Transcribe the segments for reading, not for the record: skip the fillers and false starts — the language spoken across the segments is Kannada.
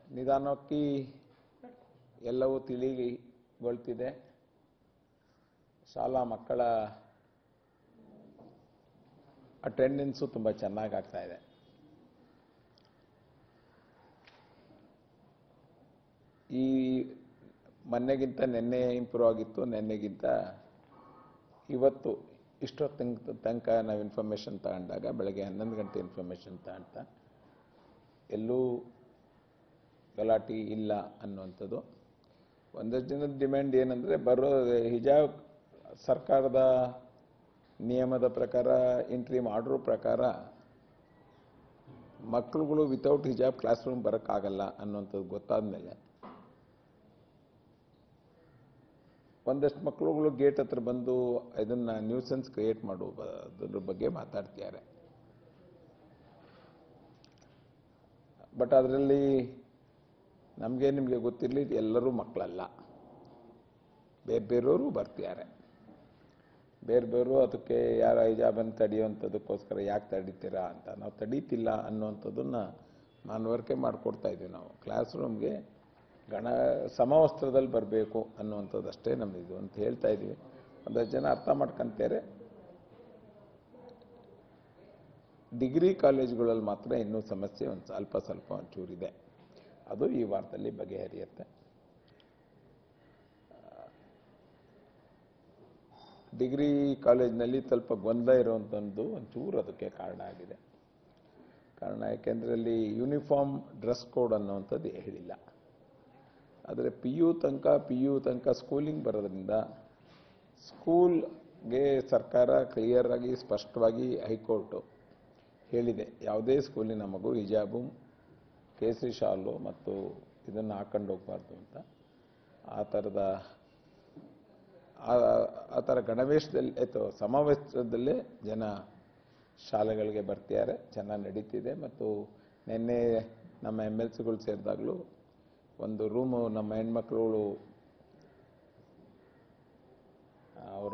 ನಿಧಾನಕ್ಕೆ ಎಲ್ಲವೂ ತಿಳಿಗೊಳ್ತಿದೆ. ಶಾಲಾ ಮಕ್ಕಳ ಅಟೆಂಡೆನ್ಸು ತುಂಬ ಚೆನ್ನಾಗಿ ಆಗ್ತಾ ಇದೆ. ಈ ಮೊನ್ನೆಗಿಂತ ನಿನ್ನೆ ಇಂಪ್ರೂವ್ ಆಗಿತ್ತು, ನಿನ್ನೆಗಿಂತ ಇವತ್ತು ಇಷ್ಟೊತ್ತು ತನಕ ನಾವು ಇನ್ಫಾರ್ಮೇಷನ್ ತಗೊಂಡಾಗ ಬೆಳಗ್ಗೆ 11 ಗಂಟೆ ಇನ್ಫಾರ್ಮೇಷನ್ ತಗೊಂತ ಎಲ್ಲೂ ಗಲಾಟೆ ಇಲ್ಲ ಅನ್ನುವಂಥದ್ದು. ಒಂದಷ್ಟು ಜನದ ಡಿಮ್ಯಾಂಡ್ ಏನಂದರೆ ಹಿಜಾಬ್ ಸರ್ಕಾರದ ನಿಯಮದ ಪ್ರಕಾರ, ಇಂಟ್ರೀಮ್ ಆರ್ಡರ್ ಪ್ರಕಾರ ಮಕ್ಕಳುಗಳು ವಿತೌಟ್ ಹಿಜಾಬ್ ಕ್ಲಾಸ್ ರೂಮ್ ಬರೋಕ್ಕಾಗಲ್ಲ ಅನ್ನುವಂಥದ್ದು ಗೊತ್ತಾದ ಮೇಲೆ ಒಂದಷ್ಟು ಮಕ್ಕಳುಗಳು ಗೇಟ್ ಹತ್ರ ಬಂದು ಇದನ್ನು ನ್ಯೂಸೆನ್ಸ್ ಕ್ರಿಯೇಟ್ ಮಾಡುವುದರ ಬಗ್ಗೆ ಮಾತಾಡ್ತಿದ್ದಾರೆ. ಬಟ್ ಅದರಲ್ಲಿ ನಿಮಗೆ ಗೊತ್ತಿರಲಿ, ಎಲ್ಲರೂ ಮಕ್ಕಳಲ್ಲ, ಬೇರೆಯವರು ಬರ್ತಿದ್ದಾರೆ. ಬೇರೆಯವರು ಅದಕ್ಕೆ ಯಾರ ಹಿಜಾಬನ್ನು ತಡೆಯುವಂಥದ್ದಕ್ಕೋಸ್ಕರ ಯಾಕೆ ತಡೀತೀರಾ ಅಂತ. ನಾವು ತಡೀತಿಲ್ಲ ಅನ್ನುವಂಥದ್ದನ್ನು ಮನವರಿಕೆ ಮಾಡಿಕೊಡ್ತಾ ಇದ್ದೀವಿ. ನಾವು ಕ್ಲಾಸ್ ರೂಮ್ಗೆ ಸಮವಸ್ತ್ರದಲ್ಲಿ ಬರಬೇಕು ಅನ್ನುವಂಥದ್ದು ಅಷ್ಟೇ ನಮ್ಮದು ಅಂತ ಹೇಳ್ತಾ ಇದ್ದೀವಿ. ಒಂದಷ್ಟು ಜನ ಅರ್ಥ ಮಾಡ್ಕೊಂತಾರೆ. ಡಿಗ್ರಿ ಕಾಲೇಜುಗಳಲ್ಲಿ ಮಾತ್ರ ಇನ್ನೂ ಸಮಸ್ಯೆ ಒಂದು ಸ್ವಲ್ಪ ಒಂಚೂರಿದೆ. ಅದು ಈ ವಾರದಲ್ಲಿ ಬಗೆಹರಿಯುತ್ತೆ. ಡಿಗ್ರಿ ಕಾಲೇಜಿನಲ್ಲಿ ಸ್ವಲ್ಪ ಗೊಂದಲ ಇರುವಂಥದ್ದು ಒಂಚೂರು ಅದಕ್ಕೆ ಕಾರಣ ಆಗಿದೆ. ಯಾಕೆಂದರೆ ಅಲ್ಲಿ ಯೂನಿಫಾರ್ಮ್ ಡ್ರೆಸ್ ಕೋಡ್ ಅನ್ನುವಂಥದ್ದು ಹೇಳಿಲ್ಲ. ಆದರೆ ಪಿ ಯು ತನಕ ಸ್ಕೂಲಿಂಗ್ ಬರೋದ್ರಿಂದ ಸ್ಕೂಲ್ಗೆ ಸರ್ಕಾರ ಕ್ಲಿಯರ್ ಆಗಿ ಸ್ಪಷ್ಟವಾಗಿ ಹೈಕೋರ್ಟು ಹೇಳಿದೆ, ಯಾವುದೇ ಸ್ಕೂಲಿನ ಮಗು ಹಿಜಾಬು, ಕೇಸರಿ ಶಾಲು ಮತ್ತು ಇದನ್ನು ಹಾಕೊಂಡು ಹೋಗಬಾರ್ದು ಅಂತ. ಆ ಥರ ಗಣವೇಶದಲ್ಲಿ ಸಮಾವೇಶದಲ್ಲೇ ಜನ ಶಾಲೆಗಳಿಗೆ ಬರ್ತಿದ್ದಾರೆ. ಚೆನ್ನಾಗಿ ನಡೀತಿದೆ. ಮತ್ತು ನಿನ್ನೆ ನಮ್ಮ MLCಗಳು ಸೇರಿದಾಗಲೂ ಒಂದು ರೂಮು ನಮ್ಮ ಹೆಣ್ಮಕ್ಳುಗಳು ಅವರ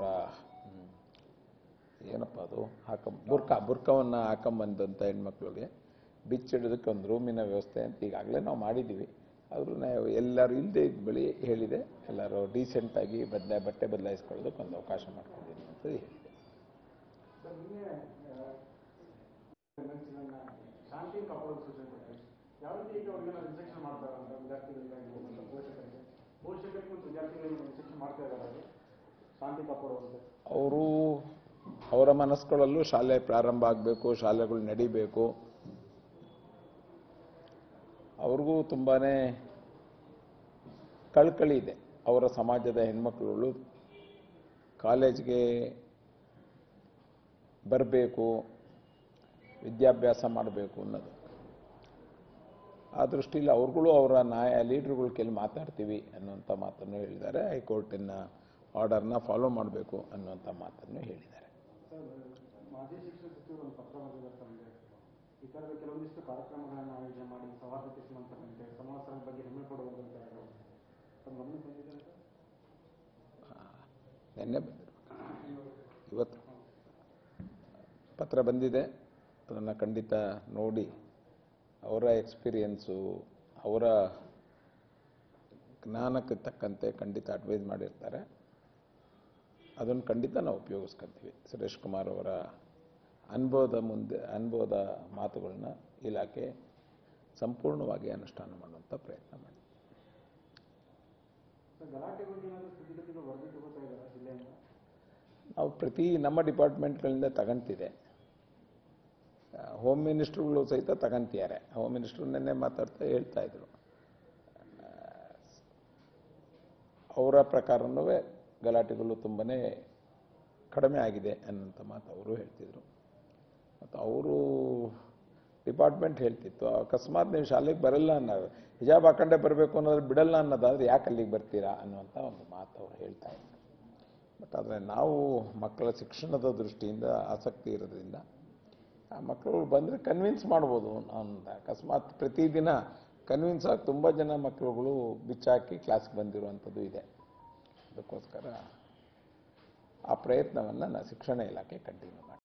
ಏನಪ್ಪ ಅದು ಬುರ್ಕವನ್ನು ಹಾಕೊಂಬಂದಂಥ ಹೆಣ್ಮಕ್ಳಿಗೆ ಬಿಚ್ಚಿಡೋದಕ್ಕೆ ಒಂದು ರೂಮಿನ ವ್ಯವಸ್ಥೆ ಅಂತ ಈಗಾಗಲೇ ನಾವು ಮಾಡಿದ್ದೀವಿ. ಆದರೂ ನಾವು ಎಲ್ಲರೂ ಇಲ್ಲದೆ ಇದ್ದ ಬಳಿ ಹೇಳಿದೆ, ಎಲ್ಲರೂ ಡೀಸೆಂಟಾಗಿ ಬಟ್ಟೆ ಬದಲಾಯಿಸ್ಕೊಳ್ಳೋದಕ್ಕೆ ಒಂದು ಅವಕಾಶ ಮಾಡ್ಕೊಂಡಿದ್ದೀನಿ ಅಂತ ಹೇಳಿದೆ. ಅವರ ಮನಸ್ಸುಗಳಲ್ಲೂ ಶಾಲೆ ಪ್ರಾರಂಭ ಆಗಬೇಕು, ಶಾಲೆಗಳು ನಡಿಬೇಕು. ಅವ್ರಿಗೂ ತುಂಬಾ ಕಳಕಳಿ ಇದೆ. ಅವರ ಸಮಾಜದ ಹೆಣ್ಮಕ್ಳುಗಳು ಕಾಲೇಜ್ಗೆ ಬರಬೇಕು, ವಿದ್ಯಾಭ್ಯಾಸ ಮಾಡಬೇಕು ಅನ್ನೋದು. ಆ ದೃಷ್ಟಿಯಲ್ಲಿ ಅವ್ರುಗಳು ಅವರ ಲೀಡ್ರುಗಳ ಕೈಲಿ ಮಾತಾಡ್ತೀವಿ ಅನ್ನುವಂಥ ಮಾತನ್ನು ಹೇಳಿದ್ದಾರೆ. ಹೈಕೋರ್ಟಿನ ಆರ್ಡರ್ನ ಫಾಲೋ ಮಾಡಬೇಕು ಅನ್ನುವಂಥ ಮಾತನ್ನು ಹೇಳಿದ್ದಾರೆ. ಮಾಜಿ ಶಿಕ್ಷಣ ಸಚಿವರು ಒಂದು ಪತ್ರ ಬರೆದಿದ್ದಾರೆ. ಈ ಥರದ ಕೆಲವೊಂದಿಷ್ಟು ಕಾರ್ಯಕ್ರಮಗಳನ್ನು ಆಯೋಜನೆ ಮಾಡಿ ಸೌಹಾರ್ದತೆ ಸಮಾಜದ ಬಗ್ಗೆ ಹೆಮ್ಮೆ ಪಡುವಂತ ನಿನ್ನೆ ಇವತ್ತು ಪತ್ರ ಬಂದಿದೆ. ಅದನ್ನು ಖಂಡಿತ ನೋಡಿ ಅವರ ಎಕ್ಸ್ಪೀರಿಯನ್ಸು, ಅವರ ಜ್ಞಾನಕ್ಕೆ ತಕ್ಕಂತೆ ಖಂಡಿತ ಅಡ್ವೈಸ್ ಮಾಡಿರ್ತಾರೆ. ಅದನ್ನು ಖಂಡಿತ ನಾವು ಉಪಯೋಗಿಸ್ಕೊತೀವಿ. ಸುರೇಶ್ ಕುಮಾರ್ ಅವರ ಅನುಭವದ ಮಾತುಗಳನ್ನ ಇಲಾಖೆ ಸಂಪೂರ್ಣವಾಗಿ ಅನುಷ್ಠಾನ ಮಾಡುವಂಥ ಪ್ರಯತ್ನ ಮಾಡಿ. ನಾವು ನಮ್ಮ ಡಿಪಾರ್ಟ್ಮೆಂಟ್ಗಳಿಂದ ತಗೊಂತಿದೆ. ಹೋಮ್ ಮಿನಿಸ್ಟ್ರುಗಳು ಸಹಿತ ತಗೊಂತಿದ್ದಾರೆ. ಹೋಮ್ ಮಿನಿಸ್ಟ್ರು ನಿನ್ನೆ ಮಾತಾಡ್ತಾ ಹೇಳ್ತಾ ಇದ್ರು, ಅವರ ಪ್ರಕಾರನೂ ಗಲಾಟೆಗಳು ತುಂಬನೇ ಕಡಿಮೆ ಆಗಿದೆ ಅನ್ನೋಂಥ ಮಾತು ಅವರು ಹೇಳ್ತಿದ್ರು. ಮತ್ತು ಅವರು ಡಿಪಾರ್ಟ್ಮೆಂಟ್ ಹೇಳ್ತಿತ್ತು, ಅಕಸ್ಮಾತ್ ನೀವು ಶಾಲೆಗೆ ಬರಲ್ಲ ಅನ್ನೋದು, ಹಿಜಾಬ್ ಹಾಕೊಂಡೇ ಬರಬೇಕು ಅನ್ನೋದು ಬಿಡಲ್ಲ ಅನ್ನೋದಾದ್ರೆ ಯಾಕೆ ಅಲ್ಲಿಗೆ ಬರ್ತೀರಾ ಅನ್ನುವಂಥ ಒಂದು ಮಾತು ಅವರು ಹೇಳ್ತಾ ಇದ್ರು. ಬಟ್ ಆದರೆ ನಾವು ಮಕ್ಕಳ ಶಿಕ್ಷಣದ ದೃಷ್ಟಿಯಿಂದ ಆಸಕ್ತಿ ಇರೋದ್ರಿಂದ ಆ ಮಕ್ಕಳು ಬಂದರೆ ಕನ್ವಿನ್ಸ್ ಮಾಡ್ಬೋದು. ಅಕಸ್ಮಾತ್ ಪ್ರತಿದಿನ ಕನ್ವಿನ್ಸ್ ಆಗಿ ತುಂಬ ಜನ ಮಕ್ಕಳುಗಳು ಬಿಚ್ಚಾಕಿ ಕ್ಲಾಸ್ಗೆ ಬಂದಿರುವಂಥದ್ದು ಇದೆ. ಅದಕ್ಕೋಸ್ಕರ ಆ ಪ್ರಯತ್ನವನ್ನು ಶಿಕ್ಷಣ ಇಲಾಖೆ ಕಂಟಿನ್ಯೂ